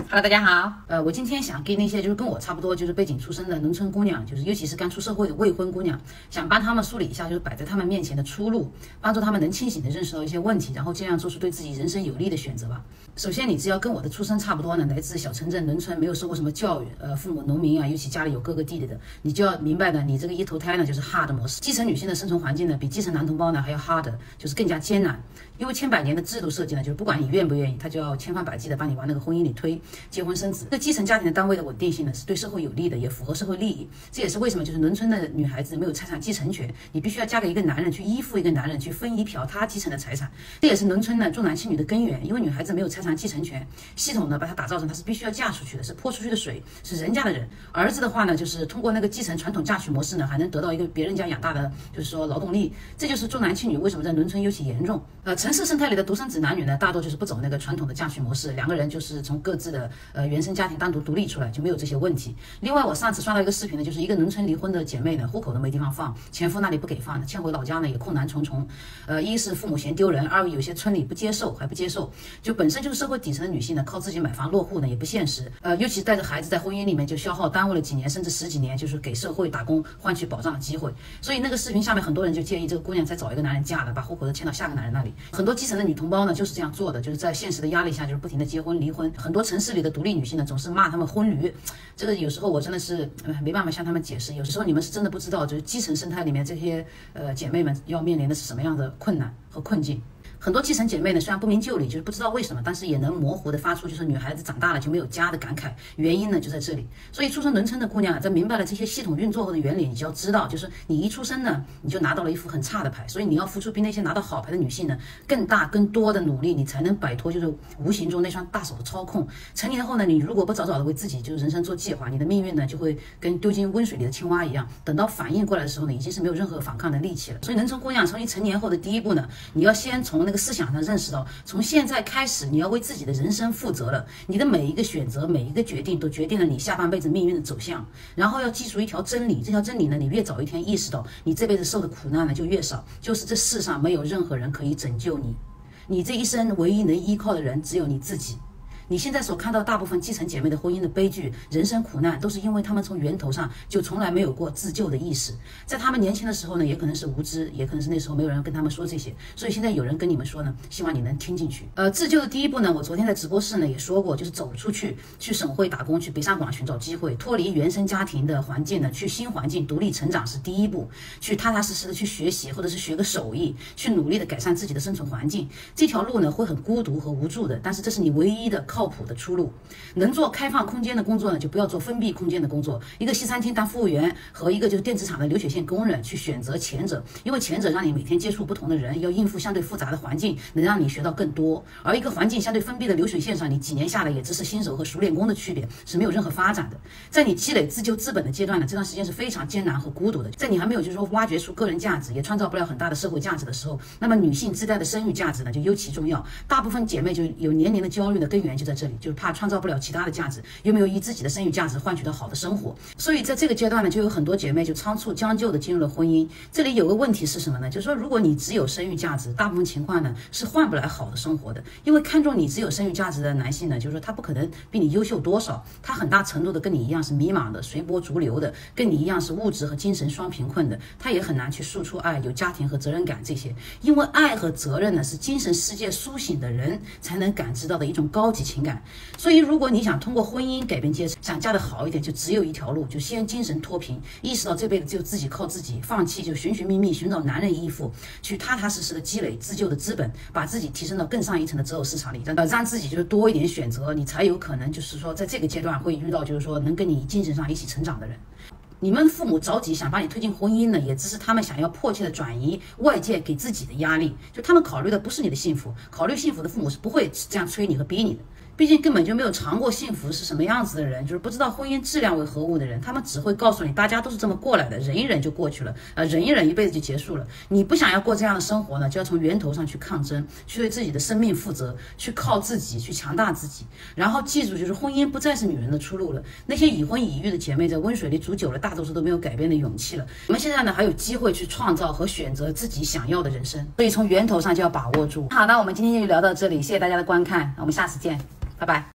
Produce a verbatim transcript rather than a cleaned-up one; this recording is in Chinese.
Hello， 大家好。呃，我今天想给那些就是跟我差不多就是背景出身的农村姑娘，就是尤其是刚出社会的未婚姑娘，想帮她们梳理一下，就是摆在她们面前的出路，帮助她们能清醒地认识到一些问题，然后尽量做出对自己人生有利的选择吧。首先，你只要跟我的出身差不多呢，来自小城镇、农村，没有受过什么教育，呃，父母农民啊，尤其家里有哥哥弟弟的，你就要明白呢，你这个一投胎呢就是 hard 模式。基层女性的生存环境呢，比基层男同胞呢还要 hard， 就是更加艰难。因为千百年的制度设计呢，就是不管你愿不愿意，他就要千方百计的把你往那个婚姻里推，结婚生子。这基层家庭的单位的稳定性呢，是对社会有利的，也符合社会利益。这也是为什么就是农村的女孩子没有财产继承权，你必须要嫁给一个男人，去依附一个男人，去分一瓢他继承的财产。这也是农村呢重男轻女的根源，因为女孩子没有财产继承权，系统呢把她打造成她是必须要嫁出去的，是泼出去的水，是人家的人。儿子的话呢，就是通过那个继承传统嫁娶模式呢，还能得到一个别人家养大的，就是说劳动力。这就是重男轻女为什么在农村尤其严重。呃，城市生态里的独生子男女呢，大多就是不走那个传统的嫁娶模式，两个人就是从各自的呃原生家庭单独独立出来，就没有这些问题。另外，我上次刷到一个视频呢，就是一个农村离婚的姐妹呢，户口都没地方放，前夫那里不给放，迁回老家呢也困难重重。呃，一是父母嫌丢人，二有些村里不接受，还不接受，就本身就是社会底层的女性呢，靠自己买房落户呢也不现实。呃，尤其带着孩子在婚姻里面就消耗耽误了几年甚至十几年，就是给社会打工换取保障的机会。所以那个视频下面很多人就建议这个姑娘再找一个男人嫁了，把户口都迁到下个男人那里。很多基层的女同胞呢就是这样做的，就是在现实的压力下，就是不停的结婚离婚。很多城市里的独立女性呢，总是骂他们婚驴，这个有时候我真的是、呃、没办法向他们解释。有时候你们是真的不知道，就是基层生态里面这些呃姐妹们要面临的是什么样的困难和困境。很多基层姐妹呢，虽然不明就里，就是不知道为什么，但是也能模糊的发出就是女孩子长大了就没有家的感慨。原因呢就在这里。所以出身农村的姑娘啊，在明白了这些系统运作后的原理，你就要知道，就是你一出生呢，你就拿到了一副很差的牌，所以你要付出比那些拿到好牌的女性呢更大更多的努力，你才能摆脱就是无形中那双大手的操控。成年后呢，你如果不早早的为自己就是人生做计划，你的命运呢就会跟丢进温水里的青蛙一样，等到反应过来的时候呢，已经是没有任何反抗的力气了。所以农村姑娘从你成年后的第一步呢，你要先从那个思想上认识到，从现在开始你要为自己的人生负责了，你的每一个选择每一个决定都决定了你下半辈子命运的走向。然后要记住一条真理，这条真理呢，你越早一天意识到，你这辈子受的苦难呢就越少，就是这世上没有任何人可以拯救你，你这一生唯一能依靠的人只有你自己。你现在所看到大部分基层姐妹的婚姻的悲剧、人生苦难，都是因为她们从源头上就从来没有过自救的意识。在她们年轻的时候呢，也可能是无知，也可能是那时候没有人跟她们说这些，所以现在有人跟你们说呢，希望你能听进去。呃，自救的第一步呢，我昨天在直播室呢也说过，就是走出去，去省会打工，去北上广寻找机会，脱离原生家庭的环境呢，去新环境独立成长是第一步。去踏踏实实的去学习，或者是学个手艺，去努力的改善自己的生存环境。这条路呢会很孤独和无助的，但是这是你唯一的靠谱的出路。能做开放空间的工作呢，就不要做封闭空间的工作。一个西餐厅当服务员和一个就是电子厂的流水线工人，去选择前者，因为前者让你每天接触不同的人，要应付相对复杂的环境，能让你学到更多。而一个环境相对封闭的流水线上，你几年下来也只是新手和熟练工的区别，是没有任何发展的。在你积累自救资本的阶段呢，这段时间是非常艰难和孤独的。在你还没有就是说挖掘出个人价值，也创造不了很大的社会价值的时候，那么女性自带的生育价值呢就尤其重要。大部分姐妹就有年龄的焦虑的根源就在这里，就是怕创造不了其他的价值，又没有以自己的生育价值换取到好的生活。所以在这个阶段呢，就有很多姐妹就仓促将就的进入了婚姻。这里有个问题是什么呢？就是说，如果你只有生育价值，大部分情况呢是换不来好的生活的。因为看中你只有生育价值的男性呢，就是说他不可能比你优秀多少，他很大程度的跟你一样是迷茫的、随波逐流的，跟你一样是物质和精神双贫困的，他也很难去输出爱、有家庭和责任感这些。因为爱和责任呢是精神世界苏醒的人才能感知到的一种高级情感。所以如果你想通过婚姻改变阶层，想嫁得好一点，就只有一条路，就先精神脱贫，意识到这辈子只有自己靠自己，放弃就寻寻觅觅寻找男人依附，去踏踏实实的积累自救的资本，把自己提升到更上一层的择偶市场里，让让自己就是多一点选择，你才有可能就是说在这个阶段会遇到就是说能跟你精神上一起成长的人。你们父母着急想把你推进婚姻呢，也只是他们想要迫切的转移外界给自己的压力，就他们考虑的不是你的幸福，考虑幸福的父母是不会这样催你和逼你的。毕竟根本就没有尝过幸福是什么样子的人，就是不知道婚姻质量为何物的人，他们只会告诉你大家都是这么过来的，忍一忍就过去了，呃，忍一忍一辈子就结束了。你不想要过这样的生活呢，就要从源头上去抗争，去对自己的生命负责，去靠自己，去强大自己。然后记住，就是婚姻不再是女人的出路了。那些已婚已育的姐妹在温水里煮久了，大多数都没有改变的勇气了。我们现在呢还有机会去创造和选择自己想要的人生，所以从源头上就要把握住。好，那我们今天就聊到这里，谢谢大家的观看，我们下次见，拜拜。